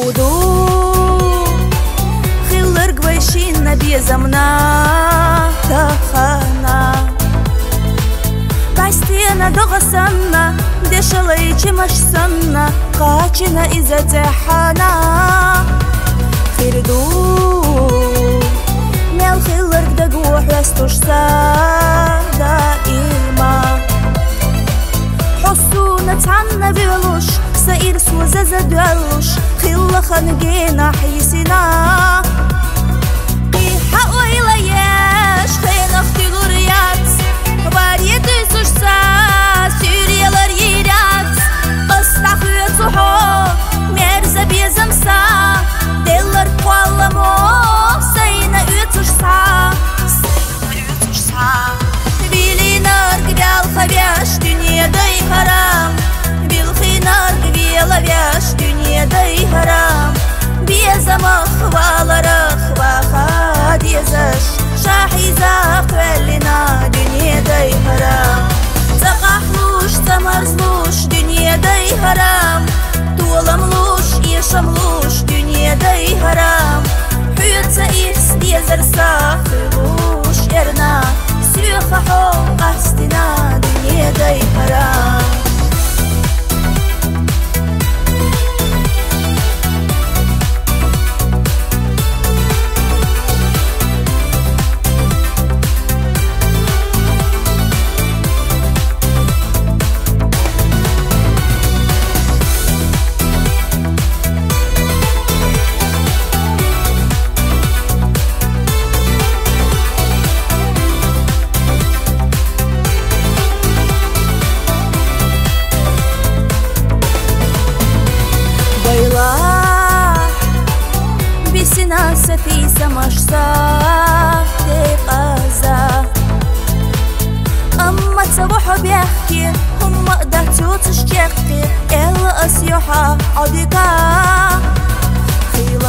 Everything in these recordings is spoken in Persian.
буду хиллер гвайшина безамна тахана Бастена догасанна дешалай чимашсанна قاچنا إذا تحانا خيردو ميل خيلرك دقوح وستوش سادا إلما حسونا تعنا بيولوش سائر سوزازا دوالوش خيلا خانقينا حيسنا قيحا ويلاياش خينا اختي غريات باريتو يسوش سا سوريالار يرات قصة мерза безамса делар кваламо сайна ütушса билинар гвял хавяш дүниедай харам билхинар гвелавяш дүниедай харам безамах валарах ваха дезаш шахиза квелина дүниедай харам Закахлуш, замарзлуш, дүниедай харам Туламлуш, ешамлуш, дүниедай харам Хүйтса ирс, дезарса, хылуш, эрна Сүйха хо, астина, дүниедай харам في سمشتا تقازا أما تصبح بيحكي هم قدرتو تشتكي إلا أسيوحا عديقا خيلا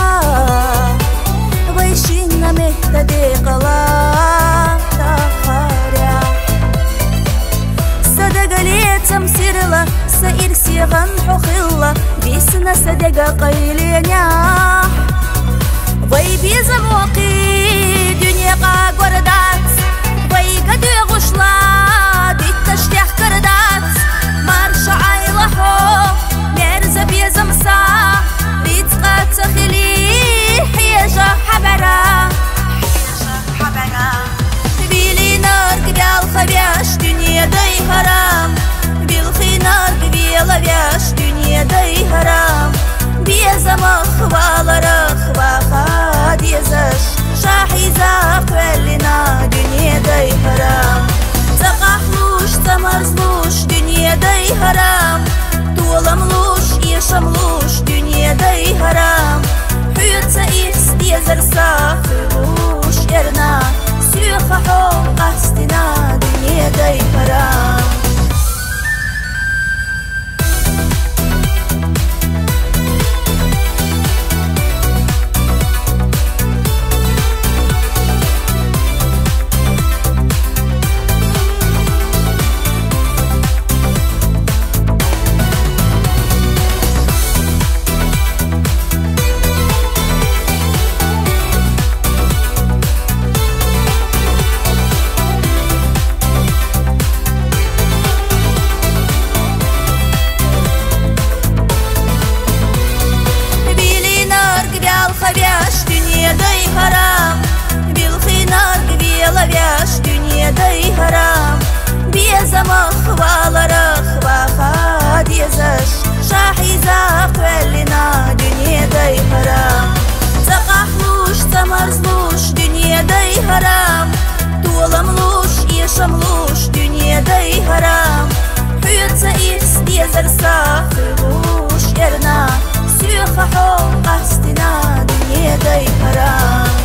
غيشينا مهتدي قلا تخاريا صدق لي تمسيرلا سائر سيغن حخيلا بيسنا صدق قيلينيا Вай безамоки дүнияға гордат Вайға дөғушла битташтях кардат Марша айлахо мерза безамса Битқа тахили хижа хабара Билинар гвял хавяш дүниядай харам Билхинар гвелавяш дүниядай харам Безамах валарах ваха дезаш Шахиза квелина дүниедай харам Закахлуш, замарзлуш дүниедай харам Туламлуш, ешамлуш дүниедай харам Хүйтса ирс дезарса хылуш эрна Сүйха хо, астина дүниедай харам Дүниедай харам Билхинар гвелавяш Дүниедай харам Безамах валарах ваха дезаш Шахиза квелина Дүниедай харам Закахлуш, замарзлуш Дүниедай харам Туламлуш, ешамлуш Дүниедай харам Хүйтса ирс дезарса хылуш эрна Сүйха хо, астина дүниедай харам